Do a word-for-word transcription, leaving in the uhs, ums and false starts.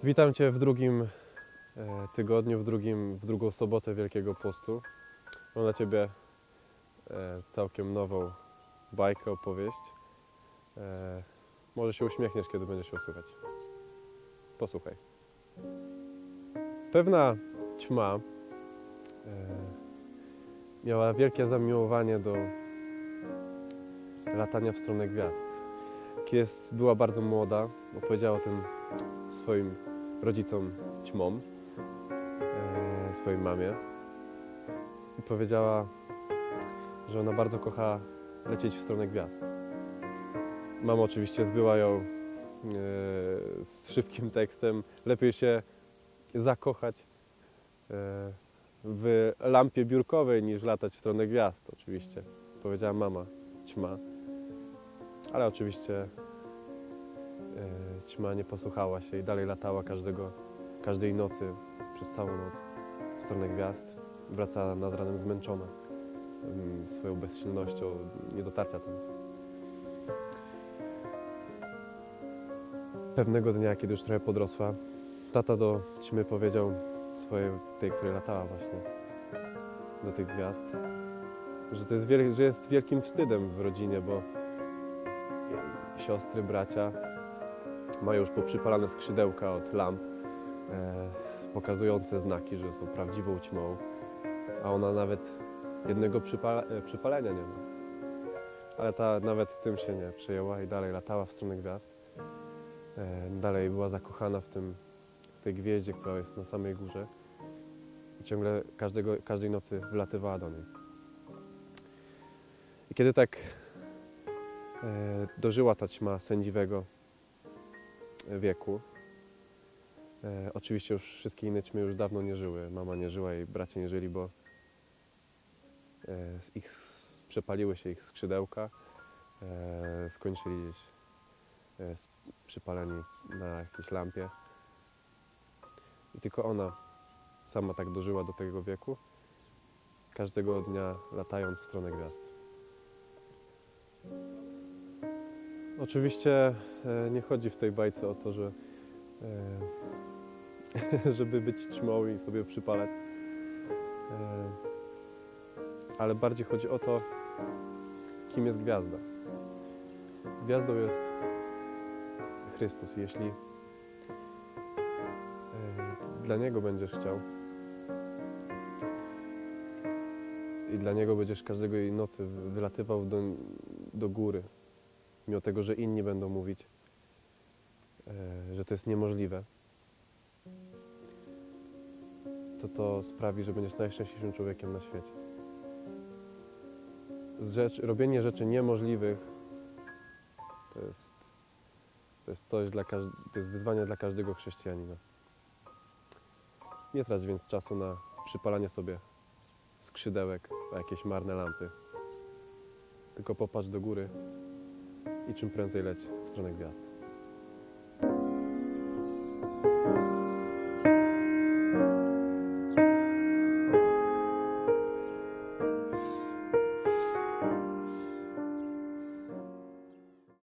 Witam Cię w drugim e, tygodniu, w, drugim, w drugą sobotę Wielkiego Postu. Mam dla Ciebie e, całkiem nową bajkę, opowieść. E, może się uśmiechniesz, kiedy będziesz ją słuchać. Posłuchaj. Pewna ćma e, miała wielkie zamiłowanie do latania w stronę gwiazd. Kiedy jest, była bardzo młoda, opowiedziała o tym swoim rodzicom ćmom, e, swojej mamie i powiedziała, że ona bardzo kocha lecieć w stronę gwiazd. Mama oczywiście zbyła ją e, z szybkim tekstem. Lepiej się zakochać e, w lampie biurkowej niż latać w stronę gwiazd, oczywiście. Powiedziała mama ćma. Ale oczywiście e, ćma nie posłuchała się i dalej latała każdego, każdej nocy, przez całą noc w stronę gwiazd. Wracała nad ranem zmęczona m, swoją bezsilnością, niedotarcia tam. Pewnego dnia, kiedy już trochę podrosła, tata do ćmy powiedział swojej, tej, której latała właśnie do tych gwiazd, że to jest, wiel- że jest wielkim wstydem w rodzinie, bo siostry, bracia mają już poprzypalane skrzydełka od lamp, e, pokazujące znaki, że są prawdziwą ćmą, a ona nawet jednego przypala, e, przypalenia nie ma. Ale ta nawet tym się nie przejęła i dalej latała w stronę gwiazd. E, dalej była zakochana w, tym, w tej gwieździe, która jest na samej górze i ciągle każdego, każdej nocy wlatywała do niej. I kiedy tak e, dożyła ta ćma sędziwego wieku, e, oczywiście już wszystkie inne ćmy już dawno nie żyły. Mama nie żyła i bracia nie żyli, bo e, ich, przepaliły się ich skrzydełka, e, skończyli gdzieś e, przypaleni na jakiejś lampie. I tylko ona sama tak dożyła do tego wieku, każdego dnia latając w stronę gwiazd. Oczywiście e, nie chodzi w tej bajce o to, że e, żeby być ćmą i sobie przypalać, e, ale bardziej chodzi o to, kim jest gwiazda. Gwiazdą jest Chrystus. Jeśli e, dla Niego będziesz chciał i dla Niego będziesz każdego jej nocy wylatywał do, do góry, mimo tego, że inni będą mówić, e, że to jest niemożliwe, to to sprawi, że będziesz najszczęśliwszym człowiekiem na świecie. Rzecz, robienie rzeczy niemożliwych to jest, to jest coś dla każd- to jest wyzwanie dla każdego chrześcijanina. Nie trać więc czasu na przypalanie sobie skrzydełek, na jakieś marne lampy, tylko popatrz do góry i czym prędzej leć w stronę gwiazd.